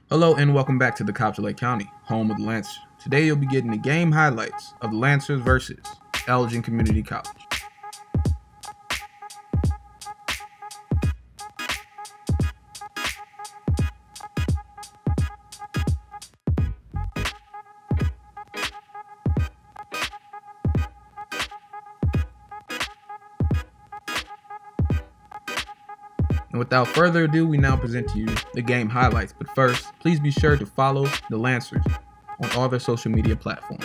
Hello and welcome back to the Cops of Lake County, home of the Lancers. Today you'll be getting the game highlights of the Lancers versus Elgin Community College. And without further ado, we now present to you the game highlights. But first, please be sure to follow the Lancers on all their social media platforms.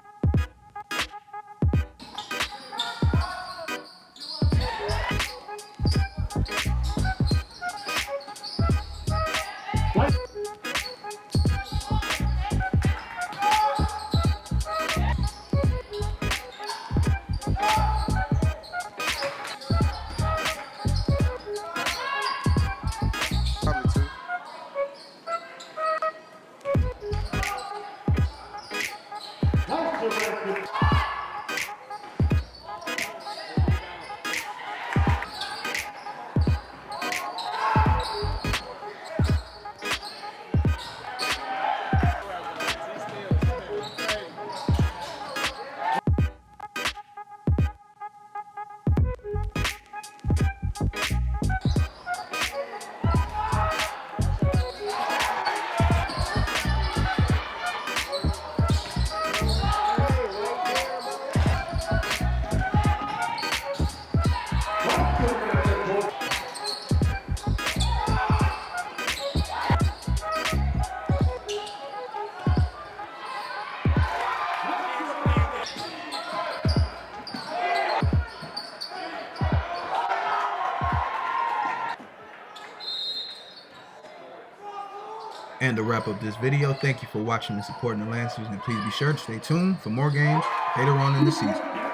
And to wrap up this video, thank you for watching and supporting the Lancers, and please be sure to stay tuned for more games later on in the season.